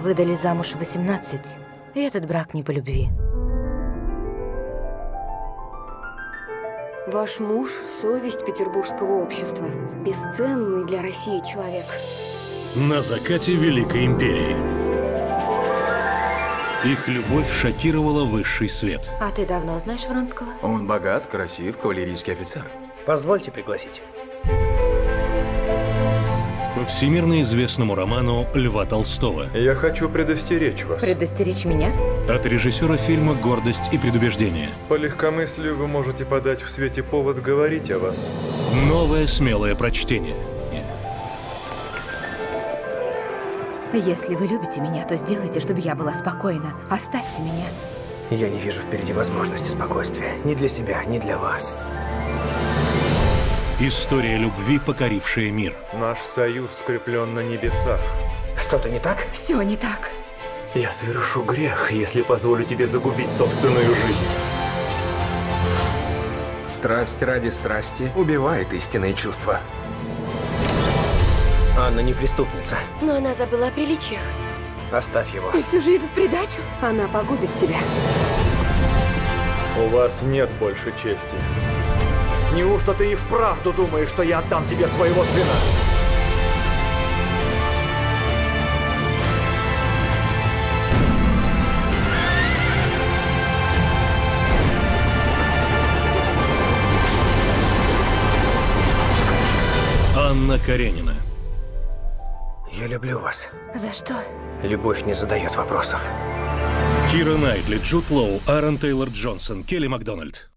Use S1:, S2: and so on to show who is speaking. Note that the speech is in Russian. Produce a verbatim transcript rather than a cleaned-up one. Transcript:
S1: выдали замуж в восемнадцать, и этот брак не по любви.
S2: Ваш муж – совесть петербургского общества. Бесценный для России человек.
S3: На закате Великой Империи. Их любовь шокировала высший свет.
S1: А ты давно знаешь Вронского?
S4: Он богат, красив, кавалерийский офицер.
S5: Позвольте пригласить.
S3: По всемирно известному роману Льва Толстого.
S6: Я хочу предостеречь вас.
S1: Предостеречь меня?
S3: От режиссера фильма «Гордость и предубеждение».
S6: По легкомыслию вы можете подать в свете повод говорить о вас.
S3: Новое смелое прочтение.
S1: Если вы любите меня, то сделайте, чтобы я была спокойна. Оставьте меня.
S5: Я не вижу впереди возможности спокойствия. Ни для себя, ни для вас.
S3: История любви, покорившая мир.
S6: Наш союз скреплен на небесах.
S5: Что-то не так?
S1: Все не так.
S6: Я совершу грех, если позволю тебе загубить собственную жизнь.
S7: Страсть ради страсти убивает истинные чувства.
S5: Анна не преступница.
S2: Но она забыла о приличиях.
S5: Оставь его.
S2: И всю жизнь в придачу. Она погубит себя.
S6: У вас нет больше чести.
S8: Неужто ты и вправду думаешь, что я отдам тебе своего сына?
S3: Анна Каренина.
S5: Я люблю вас.
S1: За что?
S5: Любовь не задает вопросов.
S3: Кира Найтли, Джуд Лоу, Аарон Тейлор Джонсон, Келли Макдональд.